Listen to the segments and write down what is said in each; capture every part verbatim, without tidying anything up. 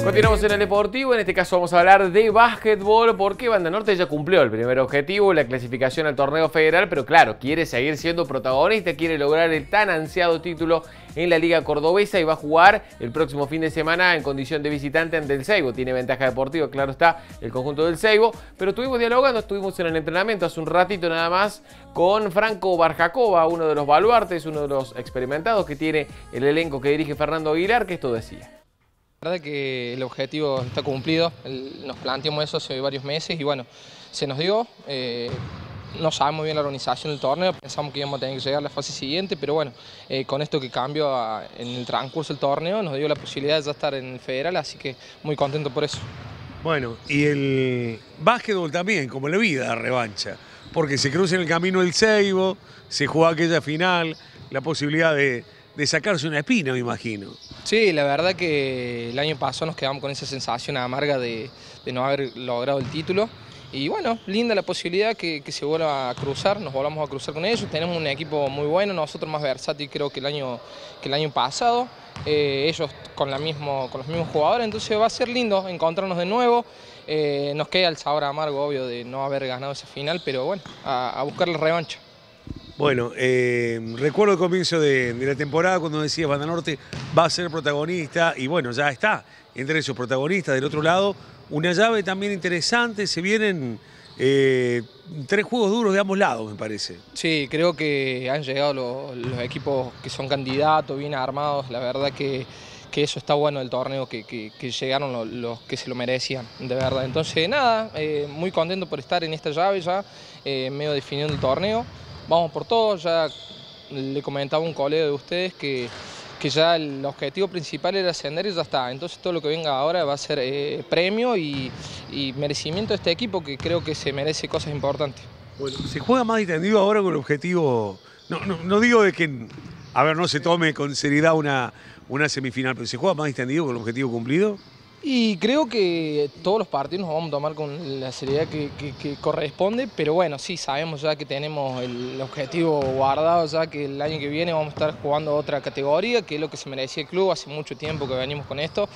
Continuamos en el Deportivo, en este caso vamos a hablar de básquetbol porque Banda Norte ya cumplió el primer objetivo, la clasificación al torneo federal, pero claro, quiere seguir siendo protagonista, quiere lograr el tan ansiado título en la Liga Cordobesa y va a jugar el próximo fin de semana en condición de visitante ante el Seibo. Tiene ventaja deportiva, claro está, el conjunto del Seibo, pero estuvimos dialogando, estuvimos en el entrenamiento hace un ratito nada más con Franco Barjacova, uno de los baluartes, uno de los experimentados que tiene el elenco que dirige Fernando Aguilar, que esto decía. La verdad que el objetivo está cumplido, nos planteamos eso hace varios meses y bueno, se nos dio, eh, no sabemos bien la organización del torneo, pensamos que íbamos a tener que llegar a la fase siguiente, pero bueno, eh, con esto que cambió a, en el transcurso del torneo nos dio la posibilidad de ya estar en el federal, así que muy contento por eso. Bueno, y el básquetbol también, como la vida, revancha, porque se cruza en el camino el Seibo, se juega aquella final, la posibilidad de, de sacarse una espina, me imagino. Sí, la verdad que el año pasado nos quedamos con esa sensación amarga de, de no haber logrado el título. Y bueno, linda la posibilidad que, que se vuelva a cruzar, nos volvamos a cruzar con ellos. Tenemos un equipo muy bueno, nosotros más versátil creo que el año, que el año pasado. Eh, ellos con, la mismo, con los mismos jugadores, entonces va a ser lindo encontrarnos de nuevo. Eh, nos queda el sabor amargo, obvio, de no haber ganado esa final, pero bueno, a, a buscar la revancha. Bueno, eh, recuerdo el comienzo de, de la temporada cuando decías Banda Norte va a ser protagonista y bueno, ya está entre esos protagonistas. Del otro lado, una llave también interesante, se vienen eh, tres juegos duros de ambos lados, me parece. Sí, creo que han llegado los, los equipos que son candidatos, bien armados, la verdad que, que eso está bueno del torneo, que, que, que llegaron los, los que se lo merecían, de verdad. Entonces nada, eh, muy contento por estar en esta llave ya, eh, medio definiendo el torneo. Vamos por todo, ya le comentaba a un colega de ustedes que, que ya el objetivo principal era ascender y ya está. Entonces todo lo que venga ahora va a ser eh, premio y, y merecimiento de este equipo que creo que se merece cosas importantes. Bueno, se juega más distendido ahora con el objetivo, no, no, no digo de que, a ver, no se tome con seriedad una, una semifinal, pero se juega más distendido con el objetivo cumplido. Y creo que todos los partidos nos vamos a tomar con la seriedad que, que, que corresponde, pero bueno, sí, sabemos ya que tenemos el objetivo guardado, ya que el año que viene vamos a estar jugando otra categoría, que es lo que se merecía el club, hace mucho tiempo que venimos con esto.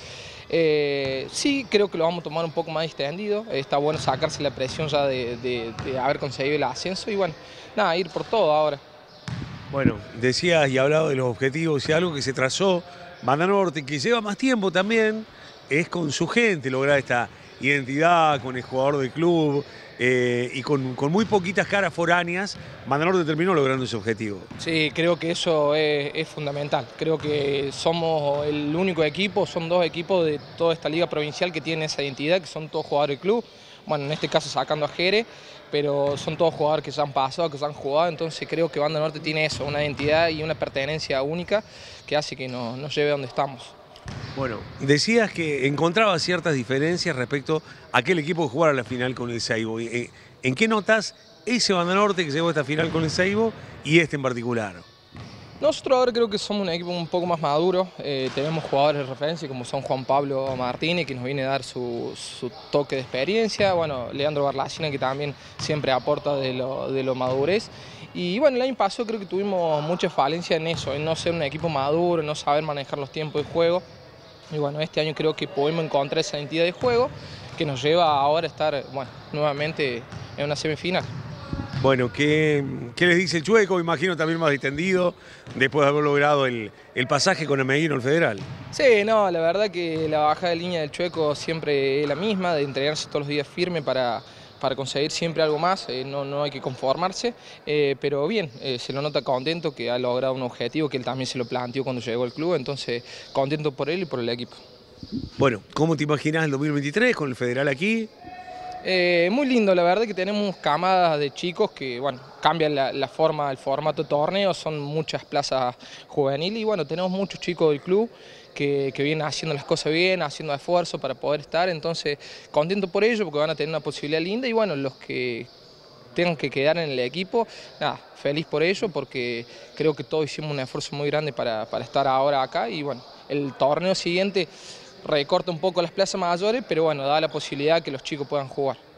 Eh, sí, creo que lo vamos a tomar un poco más distendido, está bueno sacarse la presión ya de, de, de haber conseguido el ascenso y bueno, nada, ir por todo ahora. Bueno, decías y hablabas de los objetivos y algo que se trazó, Banda Norte, que lleva más tiempo también, es con su gente lograr esta identidad, con el jugador del club eh, y con, con muy poquitas caras foráneas, Banda Norte terminó logrando ese objetivo. Sí, creo que eso es, es fundamental. Creo que somos el único equipo, son dos equipos de toda esta liga provincial que tienen esa identidad, que son todos jugadores del club. Bueno, en este caso sacando a Jere, pero son todos jugadores que ya han pasado, que ya han jugado, entonces creo que Banda Norte tiene eso, una identidad y una pertenencia única que hace que nos, nos lleve a donde estamos. Bueno, decías que encontrabas ciertas diferencias respecto a aquel equipo que jugara la final con el Seibo. ¿En qué notas ese Banda Norte que llegó a esta final con el Seibo y este en particular? Nosotros ahora creo que somos un equipo un poco más maduro, eh, tenemos jugadores de referencia como son Juan Pablo Martínez, que nos viene a dar su, su toque de experiencia, bueno, Leandro Barlacina, que también siempre aporta de lo, de lo madurez. Y bueno, el año pasado creo que tuvimos mucha falencia en eso, en no ser un equipo maduro, en no saber manejar los tiempos de juego. Y bueno, este año creo que podemos encontrar esa identidad de juego que nos lleva ahora a estar, bueno, nuevamente en una semifinal. Bueno, ¿qué, qué les dice el Chueco? Me imagino también más distendido después de haber logrado el, el pasaje con Ameguino al Federal. Sí, no, la verdad que la bajada de línea del Chueco siempre es la misma, de entregarse todos los días firme para, para conseguir siempre algo más, eh, no, no hay que conformarse, eh, pero bien, eh, se lo nota contento que ha logrado un objetivo que él también se lo planteó cuando llegó al club, entonces contento por él y por el equipo. Bueno, ¿cómo te imaginas el dos mil veintitrés con el Federal aquí? Eh, muy lindo, la verdad que tenemos camadas de chicos que, bueno, cambian la, la forma, el formato de torneo, son muchas plazas juveniles y bueno, tenemos muchos chicos del club que, que vienen haciendo las cosas bien, haciendo esfuerzo para poder estar, entonces contento por ello porque van a tener una posibilidad linda y bueno, los que tengan que quedar en el equipo, nada, feliz por ello porque creo que todos hicimos un esfuerzo muy grande para, para estar ahora acá y bueno, el torneo siguiente recorta un poco las plazas mayores, pero bueno, da la posibilidad que los chicos puedan jugar.